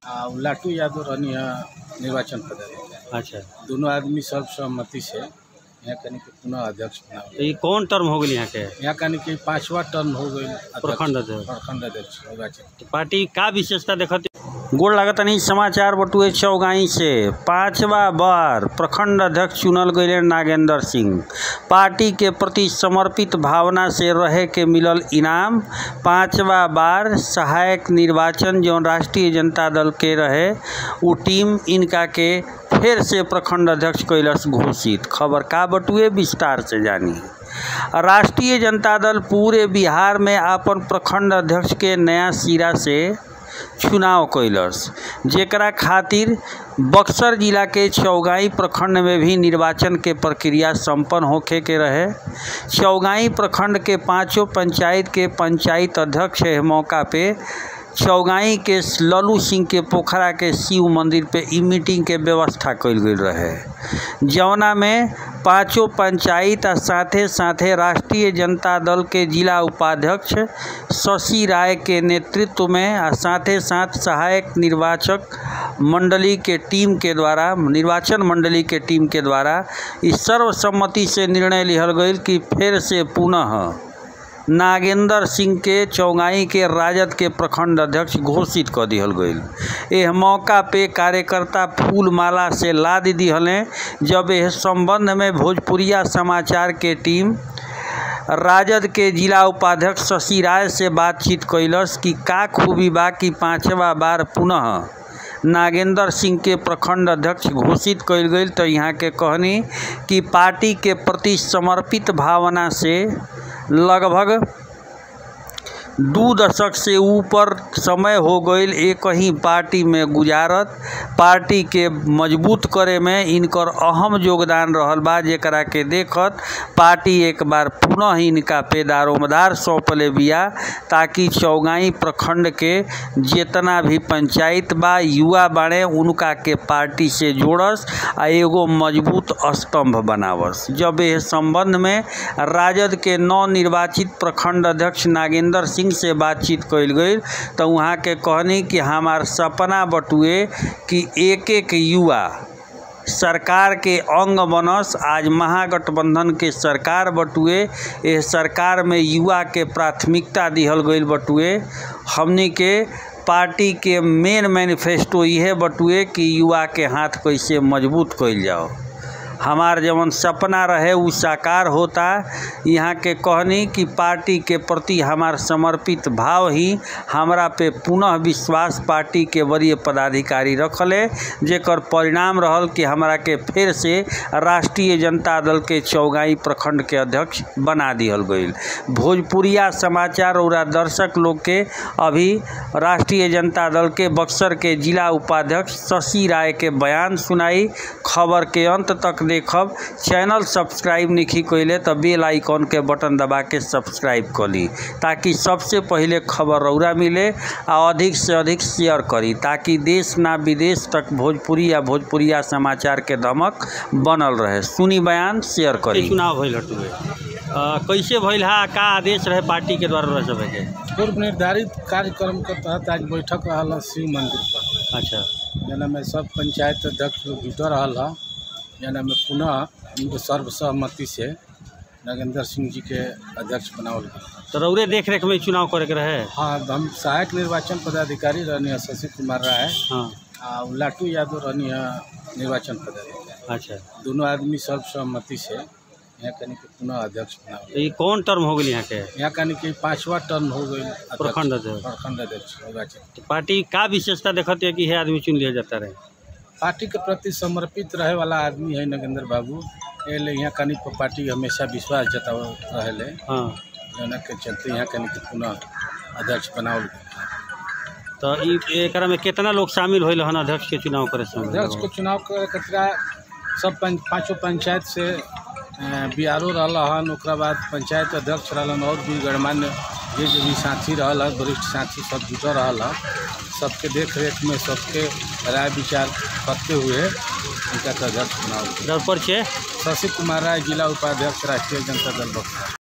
लाटू यादव रहनी है निर्वाचन पदाधिकारी। अच्छा, दोनों आदमी सर्वसम्मति से यहाँ कनी के पुनः अध्यक्ष बना। ये कौन टर्म हो गई यहाँ के? यहाँ कनी के 5वां टर्म हो गई प्रखंड अध्यक्ष निर्वाचन। पार्टी का विशेषता देखते गोड़ लागत नहीं। समाचार बटुए चौगाई से 5वां बार प्रखंड अध्यक्ष चुनल गए नागेंद्र सिंह। पार्टी के प्रति समर्पित भावना से रहे के मिलल इनाम। 5वां बार सहायक निर्वाचन जो राष्ट्रीय जनता दल के रहे वो टीम इनका के फिर से प्रखंड अध्यक्ष कैलस घोषित। खबर का बटुए विस्तार से जानी। राष्ट्रीय जनता दल पूरे बिहार में अपन प्रखंड अध्यक्ष के नया सिरा से चुनाव कैलस, जेकरा खातिर बक्सर जिला के चौगाई प्रखंड में भी निर्वाचन के प्रक्रिया संपन्न होखे के रहे। चौगाई प्रखंड के 5 पंचायत के पंचायत अध्यक्ष है मौका पे चौगाई के लल्लू सिंह के पोखरा के शिव मंदिर पे ई मीटिंग के व्यवस्था कइल गई रहे, जौना में 5 पंचायत आ साथे साथे राष्ट्रीय जनता दल के जिला उपाध्यक्ष शशि राय के नेतृत्व में आ साथे साथ सहायक निर्वाचन मंडली के टीम के द्वारा इस सर्वसम्मति से निर्णय लिहल गई कि फिर से पुनः नागेंद्र सिंह के चौगाई के राजद के प्रखंड अध्यक्ष घोषित कर दिहल गई। यह मौका पे कार्यकर्ता फूल माला से लाद दिहले। जब यह संबंध में भोजपुरिया समाचार के टीम राजद के जिला उपाध्यक्ष शशि राय से बातचीत कैलस कि का खूबी बा कि 5वां बार पुनः नागेंद्र सिंह के प्रखंड अध्यक्ष घोषित कइल गई, तो यहाँ के कहनी कि पार्टी के प्रति समर्पित भावना से लगभग 2 दशक से ऊपर समय हो गई एक ही पार्टी में गुजारत। पार्टी के मजबूत करे में इनकर अहम योगदान रहल बा, जेकरा के देखत पार्टी एक बार पुनः इनका पे दारोमदार सौंपले बिया, ताकि चौगाई प्रखंड के जितना भी पंचायत बा युवा बाड़े उनका के पार्टी से जोड़स आ एगो मजबूत स्तंभ बनावस। जब यह संबंध में राजद के नवनिर्वाचित प्रखंड अध्यक्ष नागेंद्र सिंह से बातचीत कइल गई, तो वहाँ के कहनी कि हमार सपना बटुए कि एक युवा सरकार के अंग बनस। आज महागठबंधन के सरकार बटुए, यह सरकार में युवा के प्राथमिकता दिहल गई बटुए। हमनी के पार्टी के मेन मैनिफेस्टो यह बटुए कि युवा के हाथ कैसे मजबूत कइल जाओ। हमार जवन सपना रहे वो साकार होता। यहाँ के कहनी कि पार्टी के प्रति हमार समर्पित भाव ही हमरा पे पुनः विश्वास पार्टी के वरीय पदाधिकारी रखले, जेकर परिणाम रहल कि हमरा के फिर से राष्ट्रीय जनता दल के चौगाई प्रखंड के अध्यक्ष बना दिहल गई। भोजपुरिया समाचार और दर्शक लोग के अभी राष्ट्रीय जनता दल के बक्सर के जिला उपाध्यक्ष शशि राय के बयान सुनाई। खबर के अंत तक देखब। चैनल सब्सक्राइब नहीं कइले तो बेल आइकन के बटन दबा के सब्सक्राइब कर ली, ताकि सबसे पहले खबर रौरा मिले और अधिक से अधिक शेयर करी, ताकि देश ना विदेश तक भोजपुरिया समाचार के धमक बनल रहे। सुनी बयान, शेयर करी। चुनाव भइल हटुए कैसे भइल हा, का आदेश रहे पार्टी के द्वारा रह सके के? पूर्व निर्धारित कार्यक्रम के तहत आज बैठक रहल शिव मंदिर पर। अच्छा, जना में सब पंचायत अध्यक्ष लोग जुट रहल है, जना में पुनः उनके सर्वसम्मति से नागेंद्र सिंह जी के अध्यक्ष बनावल गए। तो रौरे देख रेख में चुनाव करे के रहे? हाँ, हम सहायक निर्वाचन पदाधिकारी रहनी है शशि कुमार राय। हाँ, लाटू यादव रहनी है निर्वाचन पदाधिकारी। अच्छा, दोनों आदमी सर्वसम्मति से यहाँ कनी के पुनः अध्यक्ष बनावल। ये कौन टर्म हो गई यहाँ के? यहाँ कनी के 5वां टर्म हो गई प्रखंड अध्यक्ष निर्वाचन। पार्टी का विशेषता देखते है कि यह आदमी चुन लिया जाता रहे? पार्टी के प्रति समर्पित रहे वाला आदमी है नागेंद्र बाबू। एले यहाँ कनी पर पार्टी हमेशा विश्वास जताव रहे। हाँ, जना के चलते यहाँ कनी के पुनः अध्यक्ष बनावल। तो एकरा में कितना लोग शामिल होइल हन अध्यक्ष के चुनाव करे समय? अध्यक्ष के चुनाव करे कतरा सब 5 पंचायत से बीआरओ रहन, ओकरा बाद पंचायत अध्यक्ष रहन और भी गणमान्य जे भी साथी रहल, वरिष्ठ साथी सब जुटल रहल। सबके देख रेख में सबके राय विचार करते हुए उनका अध्यक्ष बनावल। शशि कुमार राय, जिला उपाध्यक्ष, राष्ट्रीय जनता दल बक्सर।